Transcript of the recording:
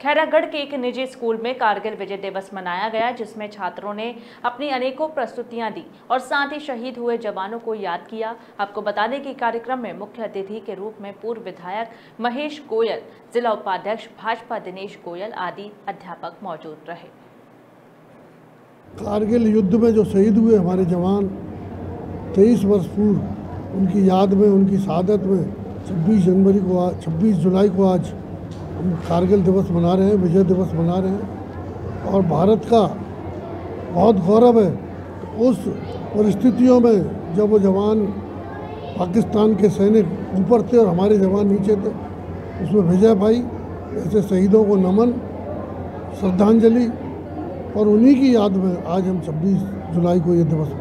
खैरागढ़ के एक निजी स्कूल में कारगिल विजय दिवस मनाया गया, जिसमें छात्रों ने अपनी अनेकों प्रस्तुतियां दी और साथ ही शहीद हुए जवानों को याद किया। आपको बता दें कि कार्यक्रम में मुख्य अतिथि के रूप में पूर्व विधायक महेश गोयल, जिला उपाध्यक्ष भाजपा दिनेश गोयल आदि अध्यापक मौजूद रहे। कारगिल युद्ध में जो शहीद हुए हमारे जवान 23 वर्ष पूर्व, उनकी याद में, उनकी शहादत में 26 जुलाई को आज हम कारगिल दिवस मना रहे हैं, विजय दिवस मना रहे हैं। और भारत का बहुत गौरव है उस परिस्थितियों में जब वो जवान पाकिस्तान के सैनिक ऊपर थे और हमारे जवान नीचे थे, उसमें विजय भाई ऐसे शहीदों को नमन, श्रद्धांजलि, और उन्हीं की याद में आज हम 26 जुलाई को ये दिवस